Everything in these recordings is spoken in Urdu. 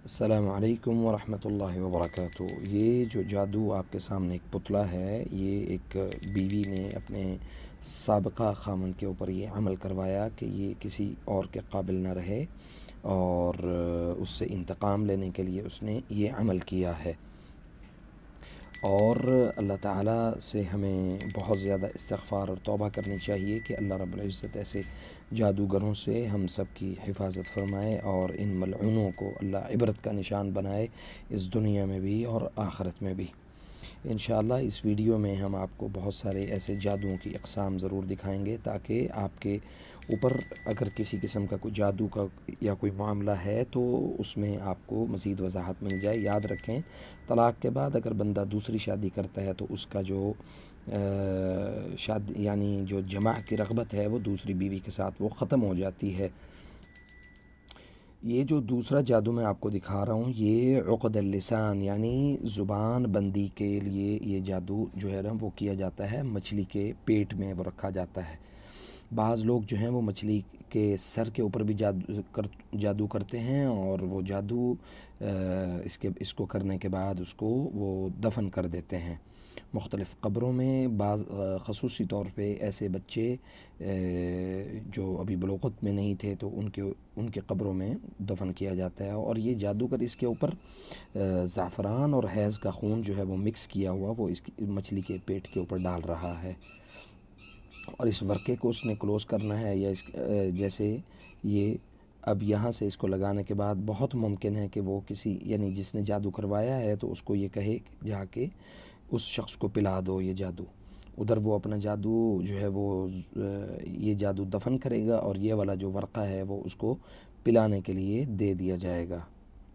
अस्सलाम वालेकुम वरहमतुल्लाहि वबरकातुहू। ये जो जादू आपके सामने एक पुतला है, ये एक बीवी ने अपने साबिक़ा ख़ामंद के ऊपर ये अमल करवाया कि ये किसी और के काबिल न रहे, और उससे इंतकाम लेने के लिए उसने ये अमल किया है। और अल्लाह ताला से हमें बहुत ज़्यादा इस्तिग़फ़ार और तौबा करनी चाहिए कि अल्लाह रब्बुल इज़्ज़त ऐसे जादूगरों से हम सब की हिफाजत फ़रमाए और इन मलऊनों को अल्लाह इबरत का निशान बनाए, इस दुनिया में भी और आखिरत में भी। इंशाअल्लाह इस वीडियो में हम आपको बहुत सारे ऐसे जादुओं की अक़साम ज़रूर दिखाएंगे, ताकि आपके ऊपर अगर किसी किस्म का कोई जादू का या कोई मामला है तो उसमें आपको मज़ीद वजाहत मिल जाए। याद रखें, तलाक़ के बाद अगर बंदा दूसरी शादी करता है तो उसका जो शादी यानी जो जमा की रग़बत है वो दूसरी बीवी के साथ वो ख़त्म हो जाती है। ये जो दूसरा जादू मैं आपको दिखा रहा हूँ, ये उक़दल लिसान यानी ज़ुबान बंदी के लिए ये जादू जो है ना वो किया जाता है। मछली के पेट में वो रखा जाता है। बाज़ लोग जो हैं वो मछली के सर के ऊपर भी जादू करते हैं, और वो जादू इसको करने के बाद उसको वो दफ़न कर देते हैं मुख्तलिफ़ क़ब्रों में। बाज़ ख़ुसूसी तौर पे ऐसे बच्चे जो अभी बुलूग़त में नहीं थे तो उनके क़ब्रों में दफ़न किया जाता है। और ये जादूगर इसके ऊपर ज़ाफ़रान और हैज़ का खून जो है वो मिक्स किया हुआ वो इसकी मछली के पेट के ऊपर डाल रहा है, और इस वर्क़े को उसने क्लोज़ करना है। या जैसे ये अब यहाँ से इसको लगाने के बाद बहुत मुमकिन है कि वो किसी यानी जिसने जादू करवाया है तो उसको ये कहे जाके उस शख्स को पिला दो ये जादू। उधर वो अपना जादू जो है वो ये जादू दफ़न करेगा, और ये वाला जो वर्क़ा है वो उसको पिलाने के लिए दे दिया जाएगा।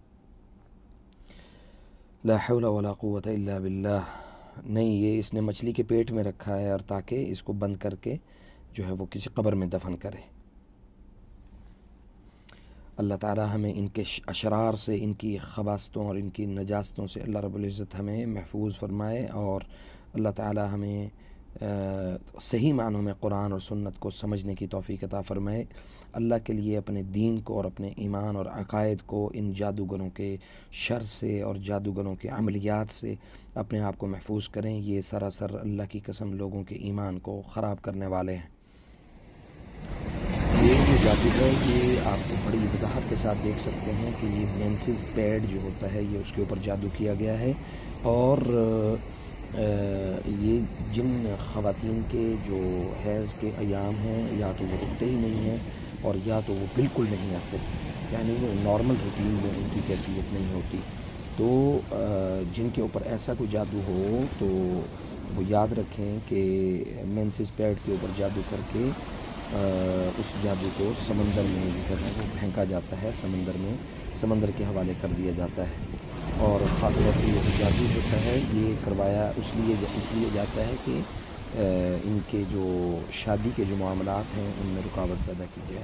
ला हौला वला कुव्वता इल्ला बिल्लाह। नहीं, ये इसने मछली के पेट में रखा है, और ताकि इसको बंद करके जो है वो किसी क़ब्र में दफ़न करे। अल्लाह ताला हमें इनके अशरार से, इनकी ख़बासतों और इनकी नजास्तों से अल्लाह रब्बुल इज़्ज़त हमें महफूज फ़रमाए, और अल्लाह ताला हमें सही मानों में कुरान और सुन्नत को समझने की तौफ़ीक़ अता फ़रमाए। अल्लाह के लिए अपने दीन को और अपने ईमान और अक़ायद को इन जादूगरों के शर से और जादूगरों के अमलियात से अपने आप को महफूज करें। ये सरासर अल्लाह की कसम लोगों के ईमान को ख़राब करने वाले हैं। ये जो जादू है ये आप बड़ी वजाहत के साथ देख सकते हैं कि ये मेंसेस पैड जो होता है ये उसके ऊपर जादू किया गया है। और ये जिन ख़वातीन के जो हैज़ के अयाम हैं या तो वो रुकते ही नहीं हैं, और या तो वो बिल्कुल नहीं आते, यानी वो नॉर्मल रूटीन में उनकी कैफियत नहीं होती। तो जिनके ऊपर ऐसा कोई जादू हो तो वो याद रखें कि मेंसेस पैड के ऊपर जादू करके उस जादू को समंदर में जो है वो फेंका जाता है, समंदर में समंदर के हवाले कर दिया जाता है। और ख़ास तौर पर ये जो जादू होता है ये करवाया इसलिए जाता है कि इनके जो शादी के जो मामलात हैं उनमें रुकावट पैदा की जाए।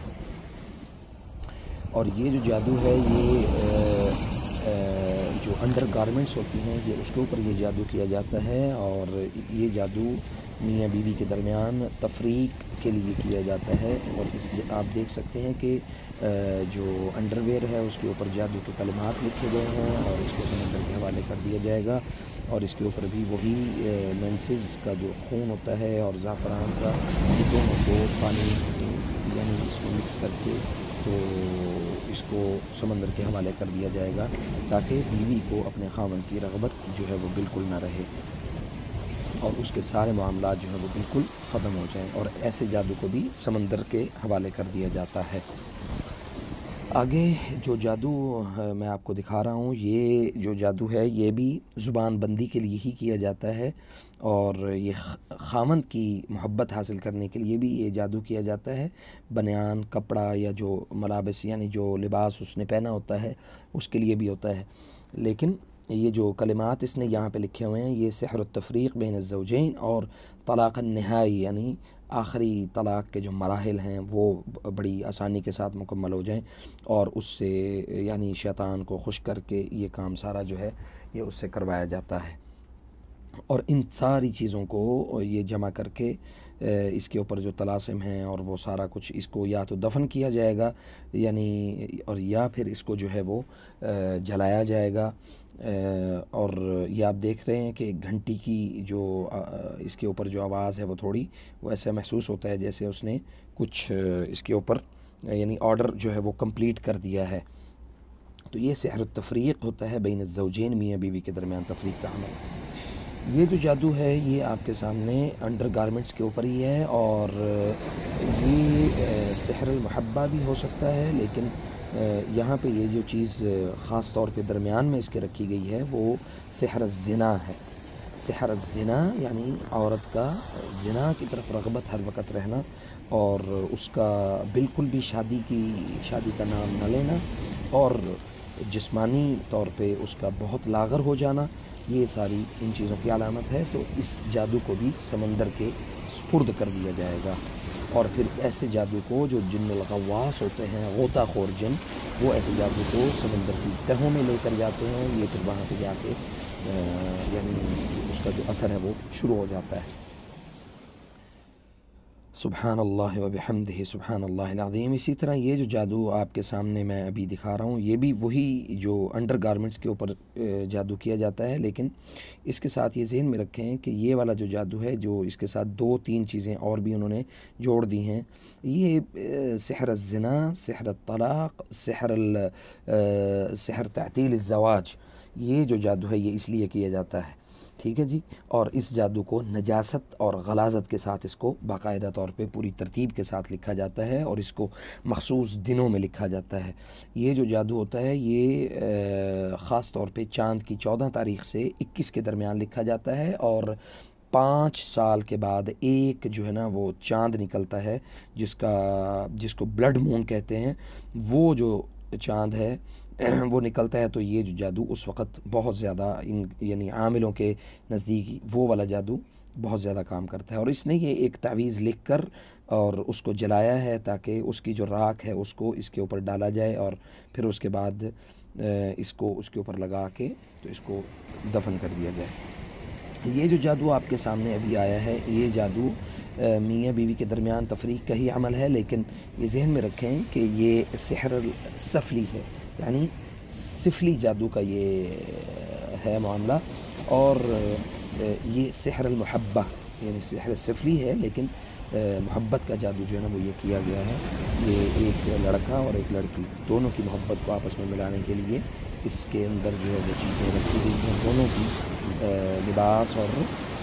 और ये जो जादू है ये जो अंडर गारमेंट्स होती हैं ये उसके ऊपर ये जादू किया जाता है, और ये जादू मियाँ बीवी के दरमियान तफरीक के लिए किया जाता है। और इस आप देख सकते हैं कि जो अंडरवेयर है उसके ऊपर जादू के कलिमात लिखे गए हैं, और इसको समंदर के हवाले कर दिया जाएगा। और इसके ऊपर भी वही मेंसेस का जो खून होता है और ज़ाफ़रान का, ये दोनों को पानी यानी इसमें मिक्स करके तो इसको समंदर के हवाले कर दिया जाएगा, ताकि बीवी को अपने ख़ामंद की रग़बत जो है वो बिल्कुल ना रहे, और उसके सारे मामलात जो है वो बिल्कुल ख़त्म हो जाएं। और ऐसे जादू को भी समंदर के हवाले कर दिया जाता है। आगे जो जादू मैं आपको दिखा रहा हूँ, ये जो जादू है ये भी ज़ुबान बंदी के लिए ही किया जाता है, और ये ख़ामंद की मोहब्बत हासिल करने के लिए भी ये जादू किया जाता है। बनियान कपड़ा या जो मलाबस यानी जो लिबास उसने पहना होता है उसके लिए भी होता है। लेकिन ये जो कलिमात इसने यहाँ पे लिखे हुए हैं ये सिहर तफ़रीक़ बैन ज़ौजैन और तलाक़ निहाई यानी आखिरी तलाक़ के जो मराहिल हैं वो बड़ी आसानी के साथ मुकम्मल हो जाएं, और उससे यानी शैतान को खुश करके ये काम सारा जो है ये उससे करवाया जाता है। اور ان ساری چیزوں کو یہ جمع کر کے اس کے اوپر جو طلاسم ہیں اور وہ سارا کچھ اس کو یا تو دفن کیا جائے گا یعنی اور یا پھر اس کو جو ہے وہ جلایا جائے گا۔ اور یہ آپ دیکھ رہے ہیں کہ گھنٹی کی جو اس کے اوپر جو آواز ہے وہ تھوڑی وہ ایسا محسوس ہوتا ہے جیسے اس نے کچھ اس کے اوپر یعنی آرڈر جو ہے وہ کمپلیٹ کر دیا ہے۔ تو یہ سحر التفریق ہوتا ہے بین الزوجین، میاں بیوی کے درمیان تفریق کا عمل۔ یہ جو جادو ہے یہ آپ کے سامنے انڈر گارمنٹس کے اوپر ہی ہے، اور یہ سحر المحبہ بھی ہو سکتا ہے، لیکن یہاں پہ یہ جو چیز خاص طور پہ درمیان میں اس کے رکھی گئی ہے وہ سحر الزنا ہے۔ سحر الزنا یعنی عورت کا زنا کی طرف رغبت ہر وقت رہنا، اور اس کا بالکل بھی شادی کا نام نہ لینا، اور جسمانی طور پہ اس کا بہت لاغر ہو جانا، یہ ساری ان چیزوں کی علامت ہے۔ تو اس جادو کو بھی سمندر کے سپرد کر دیا جائے گا، اور پھر ایسے جادو کو جو جن الغواص ہوتے ہیں، غوطہ خور جن، وہ ایسے جادو کو سمندر کی تہوں میں لے کر جاتے ہیں، یہ پھر وہاں پہ جا کے یعنی اس کا جو اثر ہے وہ شروع ہو جاتا ہے۔ سبحان اللہ و بحمدہ سبحان اللہ العظیم۔ اسی طرح یہ جو جادو آپ کے سامنے میں ابھی دکھا رہا ہوں یہ بھی وہی جو انڈر گارمنٹس کے اوپر جادو کیا جاتا ہے، لیکن اس کے ساتھ یہ ذہن میں رکھیں کہ یہ والا جو جادو ہے جو اس کے ساتھ 2-3 چیزیں اور بھی انہوں نے جوڑ دی ہیں، یہ سحر الزنا، سحر الطلاق، سحر تعطیل الزواج، یہ جو جادو ہے یہ اس لیے کیا جاتا ہے، ٹھیک ہے جی۔ اور اس جادو کو نجاست اور غلاظت کے ساتھ اس کو باقاعدہ طور پہ پوری ترتیب کے ساتھ لکھا جاتا ہے، اور اس کو مخصوص دنوں میں لکھا جاتا ہے۔ یہ جو جادو ہوتا ہے یہ خاص طور پہ چاند کی 14 تاریخ سے 21 کے درمیان لکھا جاتا ہے، اور 5 سال کے بعد ایک جو ہے نا وہ چاند نکلتا ہے جس کو بلڈ مون کہتے ہیں، وہ جو چاند ہے وہ نکلتا ہے، تو یہ جو جادو اس وقت بہت زیادہ یعنی عاملوں کے نزدیک وہ والا جادو بہت زیادہ کام کرتا ہے۔ اور اس نے یہ ایک تعویذ لکھ کر اور اس کو جلایا ہے تاکہ اس کی جو راکھ ہے اس کو اس کے اوپر ڈالا جائے، اور پھر اس کے بعد اس کو اس کے اوپر لگا کے تو اس کو دفن کر دیا جائے۔ یہ جو جادو آپ کے سامنے ابھی آیا ہے یہ جادو میاں بیوی کے درمیان تفریق کا ہی عمل ہے، لیکن یہ ذہن میں رکھیں کہ یہ سحر السفلی ہے، یعنی سفلی جادو کا یہ ہے معاملہ، اور یہ سحر المحبہ یعنی سحر سفلی ہے، لیکن محبت کا جادو جو ہے نا وہ یہ کیا گیا ہے۔ یہ ایک لڑکا اور ایک لڑکی دونوں کی محبت کو آپس میں ملانے کے لیے اس کے اندر جو ہے وہ چیزیں رکھی گئی ہیں، دونوں کی لباس اور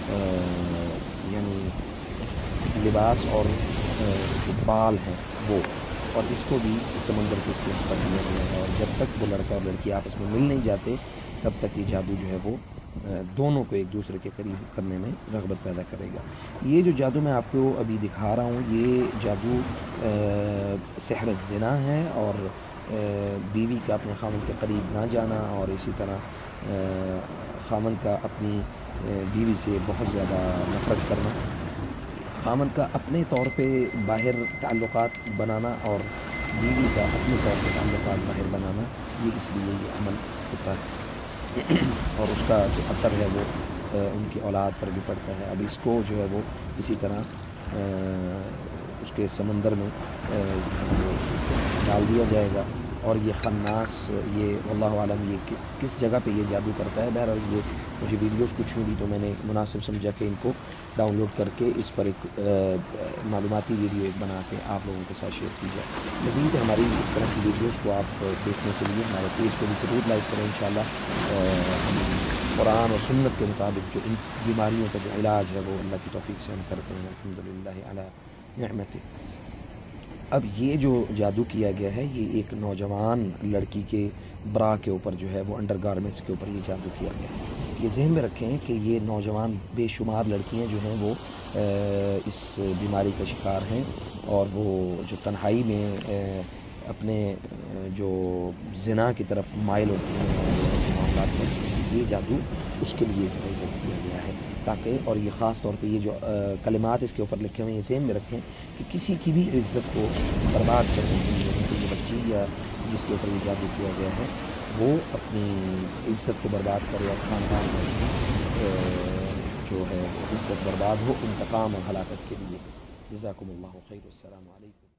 یعنی لباس اور جو بال ہیں وہ، اور اس کو بھی سمندر کے سپرد کر دیا گیا ہے، اور جب تک وہ لڑکا اور لڑکی آپس میں مل نہیں جاتے تب تک یہ جادو جو ہے وہ دونوں کو ایک دوسرے کے قریب کرنے میں رغبت پیدا کرے گا۔ یہ جو جادو میں آپ کو ابھی دکھا رہا ہوں یہ جادو سحر الزنا ہے، اور بیوی کا اپنے خامن کے قریب نہ جانا، اور اسی طرح خامن کا اپنی بیوی سے بہت زیادہ نفرت کرنا، خامن کا اپنے طور پہ باہر تعلقات بنانا اور بیوی کا اپنے طور پہ تعلقات باہر بنانا، یہ اس لیے یہ عمل ہوتا ہے، اور اس کا جو اثر ہے وہ ان کی اولاد پر بھی پڑتا ہے۔ اب اس کو جو ہے وہ اسی طرح اس کے سمندر میں ڈال دیا جائے گا، اور یہ خناس یہ واللہ عالم یہ کس جگہ پہ یہ جادو کرتا ہے۔ بہرحال یہ مجھے ویڈیوز کچھ ملی تو میں نے مناسب سمجھا کہ ان کو ڈاؤن لوڈ کر کے اس پر ایک معلوماتی ویڈیو ایک بنا کے آپ لوگوں کے ساتھ شیئر کی جائے۔ مزید ہماری اس طرح کی ویڈیوز کو آپ دیکھنے کے لیے ہمارے پیج کو بھی ضرور لائک کریں۔ انشاءاللہ قرآن و سنت کے مطابق جو ان بیماریوں کا جو علاج ہے وہ اللہ کی توفیق سے ہم کرتے ہیں، الحمدللہ علی نعمتہ۔ اب یہ جو جادو کیا گیا ہے یہ ایک نوجوان لڑکی کے برا کے اوپر جو ہے وہ انڈر گارمنٹس کے اوپر یہ جادو کیا گیا ہے۔ یہ ذہن میں رکھیں کہ یہ نوجوان بے شمار لڑکیاں جو ہیں وہ اس بیماری کا شکار ہیں، اور وہ جو تنہائی میں اپنے جو زنا کی طرف مائل ہوتی ہیں ایسے معاملات میں، یہ جادو اس کے لیے جو ہے وہ کیا گیا ہے تاکہ، اور یہ خاص طور پہ یہ جو کلمات اس کے اوپر لکھے ہوئے ہیں یہ ذہن میں رکھیں کہ کسی کی بھی عزت کو برباد کرنے کے لیے کوئی بچی یا جس کے اوپر یہ جادو کیا گیا ہے وہ اپنی عزت کو برباد کرے اور خاندان میں جو ہے وہ عزت برباد ہو انتقام اور ہلاکت کے لیے۔ جزاکم اللہ خیر، السلام علیکم۔